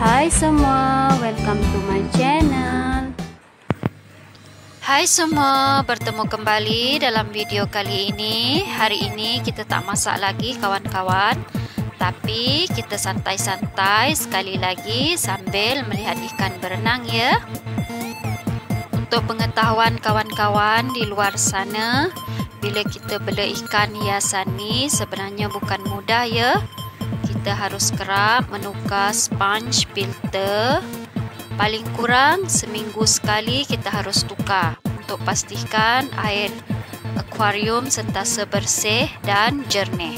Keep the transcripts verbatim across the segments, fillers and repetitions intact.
Hai semua, welcome to my channel. Hai semua, bertemu kembali dalam video kali ini. Hari ini kita tak masak lagi kawan-kawan, tapi kita santai-santai sekali lagi sambil melihat ikan berenang ya. Untuk pengetahuan kawan-kawan di luar sana, bila kita bela ikan hiasan ni sebenarnya bukan mudah ya. Kita harus kerap menukar sponge filter. Paling kurang seminggu sekali kita harus tukar untuk pastikan air akuarium sentiasa bersih dan jernih.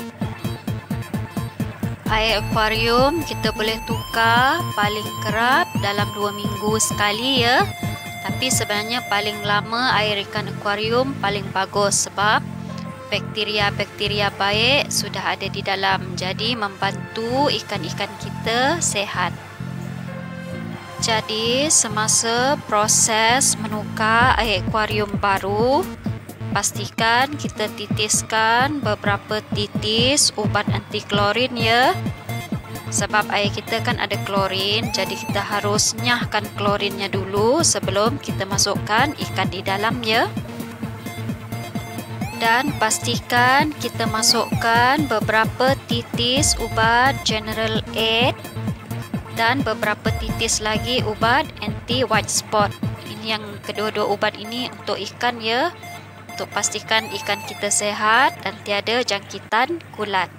Air akuarium kita boleh tukar paling kerap dalam dua minggu sekali ya. Tapi sebenarnya paling lama air ikan akuarium paling bagus sebab bakteria-bakteria baik sudah ada di dalam, jadi membantu ikan-ikan kita sehat. Jadi semasa proses menukar air akuarium baru, pastikan kita titiskan beberapa titis ubat anti klorin ya. Sebab air kita kan ada klorin, jadi kita harus nyahkan klorinnya dulu sebelum kita masukkan ikan di dalam ya. Dan pastikan kita masukkan beberapa titis ubat General Aid dan beberapa titis lagi ubat anti white spot. Ini yang kedua-dua ubat ini untuk ikan ya, untuk pastikan ikan kita sehat dan tiada jangkitan kulat.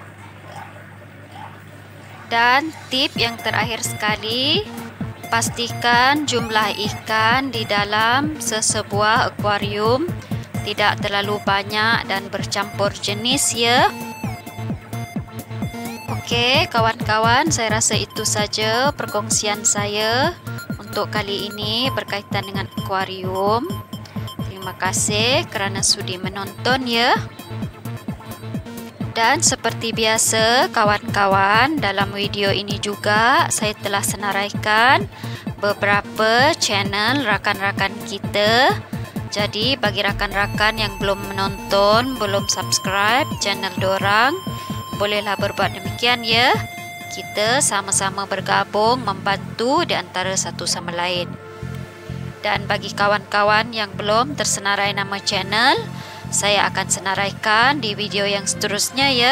Dan tip yang terakhir sekali, pastikan jumlah ikan di dalam sesebuah akuarium tidak terlalu banyak dan bercampur jenis ya. Okey kawan-kawan, saya rasa itu saja perkongsian saya untuk kali ini berkaitan dengan akuarium. Terima kasih kerana sudi menonton ya. Dan seperti biasa kawan-kawan, dalam video ini juga saya telah senaraikan beberapa channel rakan-rakan kita. Jadi bagi rakan-rakan yang belum menonton, belum subscribe channel dorang, bolehlah berbuat demikian ya. Kita sama-sama bergabung membantu di antara satu sama lain. Dan bagi kawan-kawan yang belum tersenarai nama channel, saya akan senaraikan di video yang seterusnya ya.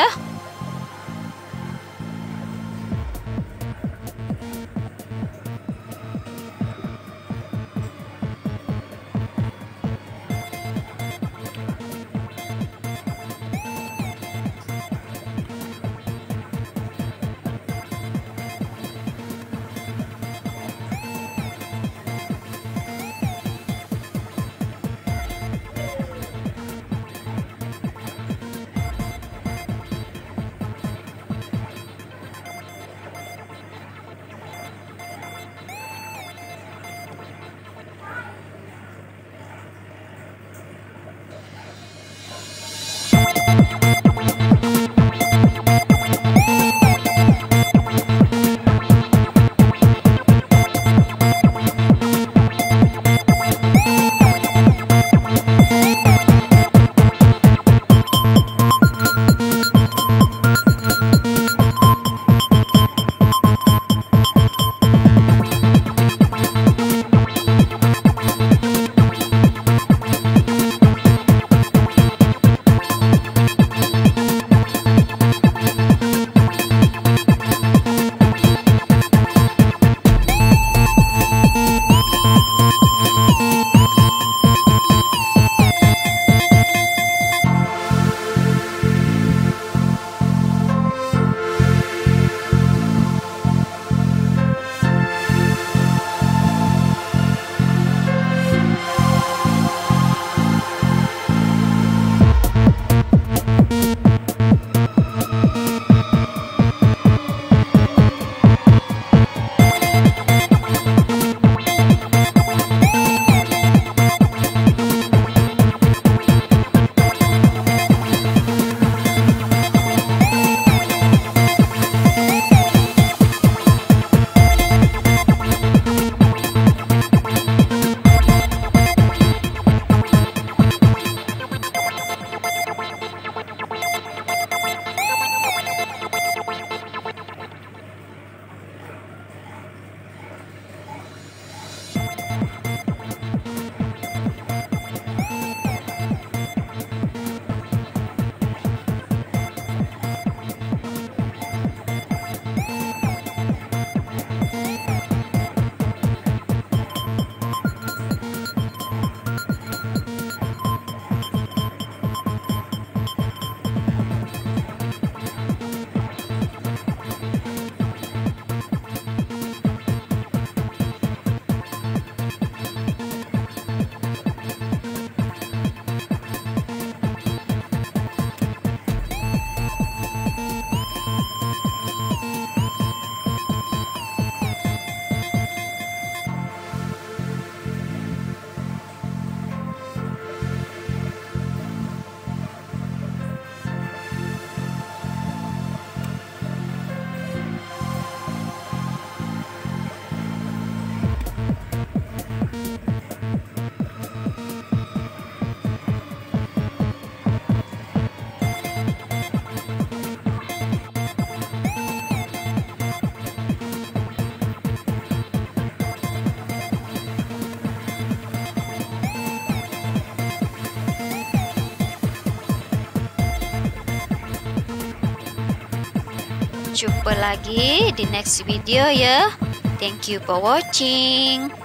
jumpa lagi di next video ya. Thank you for watching.